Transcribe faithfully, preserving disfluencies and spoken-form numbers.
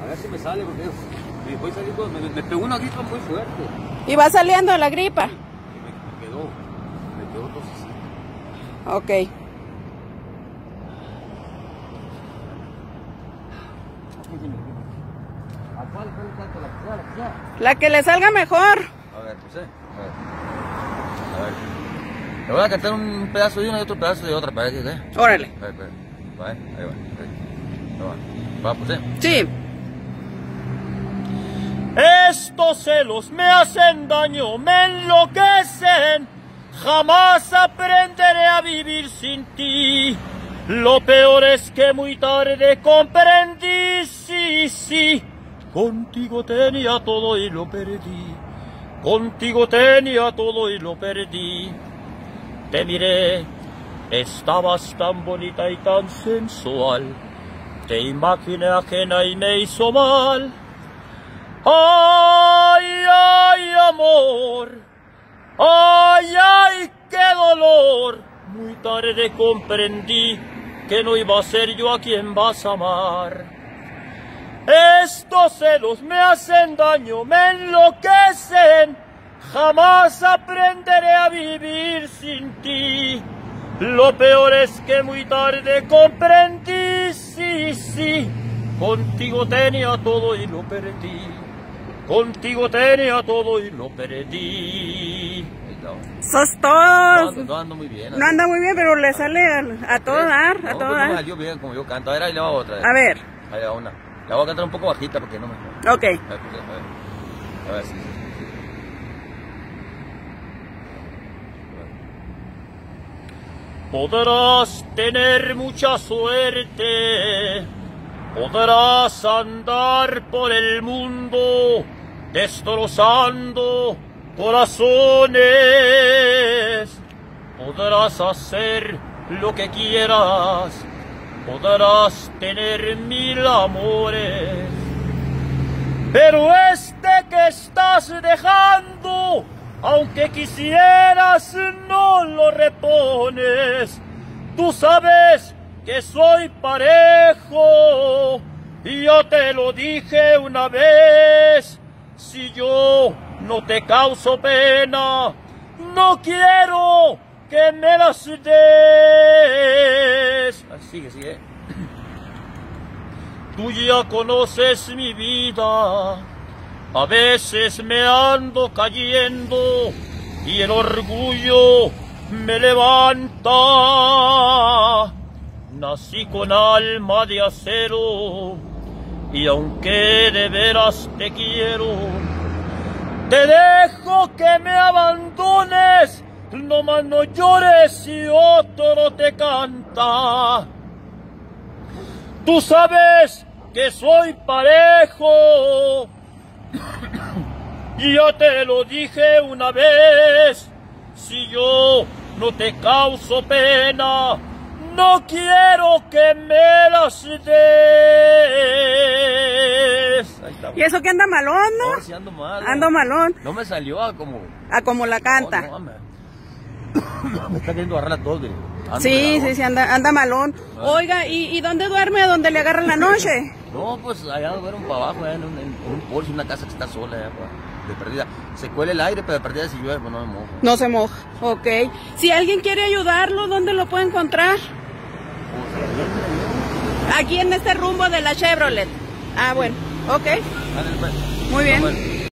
ver si me sale, porque me, voy saliendo, me, me pegó una gripa muy fuerte. ¿Y va saliendo la gripa? Y me, me quedó, me quedó tosecita. Ok. ¿A cuál, cuál, cuál, cuál, la que sea, la que sea? La que le salga mejor. A ver, pues, eh. A ver. A ver. Le voy a cantar un pedazo de una y otro pedazo de otra, para que, ¿eh? Órale. A ver, a ver. Va, eh. Ahí va. Ahí va. Va, pues, eh. Sí. Estos celos me hacen daño, me enloquecen. Jamás aprenderé a vivir sin ti. Lo peor es que muy tarde comprendí, sí, sí. Contigo tenía todo y lo perdí. Contigo tenía todo y lo perdí. Te miré, estabas tan bonita y tan sensual. Te imaginé ajena y me hizo mal. Ay, ay, amor. Ay, ay, qué dolor. Muy tarde comprendí que no iba a ser yo a quien vas a amar. Estos celos me hacen daño, me enloquecen. Jamás aprenderé a vivir sin ti. Lo peor es que muy tarde comprendí, sí, sí. Contigo tenía todo y lo perdí. Contigo tenía todo y lo perdí. Sos todos. No, no ando muy bien. No anda muy bien, pero le sale a, a todo dar, a no, todo pues dar. no me salió bien como yo canto. A ver, ahí le va otra. A ver. Ahí va una. La voy a cantar un poco bajita porque no me... Ok. A ver, pues, a ver. A ver, sí, sí, sí. Podrás tener mucha suerte, podrás andar por el mundo destrozando corazones, podrás hacer lo que quieras, podrás tener mil amores, pero este que estás dejando, aunque quisieras, no lo repones. Tú sabes que soy parejo, y yo te lo dije una vez. Si yo no te causo pena, no quiero que me las des. Sigue, sigue. Tú ya conoces mi vida. A veces me ando cayendo y el orgullo me levanta. Nací con alma de acero y aunque de veras te quiero, te dejo que me abandones. No más no llores si otro te canta. Tú sabes que soy parejo. Y yo te lo dije una vez, si yo no te causo pena, no quiero que me las des. Ahí está. ¿Y eso que anda malón, no? Ahora sí ando mal. Ando malón. No me salió a como... A como la canta. No, no, me... me está queriendo agarrar todo. Ando Sí, bravo. sí, sí, anda, anda malón. Oiga, ¿y, ¿y dónde duerme? ¿Dónde le agarran la noche? No, pues allá duermo para abajo, allá en un, en un porche, una casa que está sola, allá, de perdida. Se cuela el aire, pero de perdida si llueve, pues no me mojo. No se moja, ok. Si alguien quiere ayudarlo, ¿dónde lo puede encontrar? Aquí en este rumbo de la Chevrolet. Ah, bueno, ok. Ándale, pues. Muy bien. No, bueno.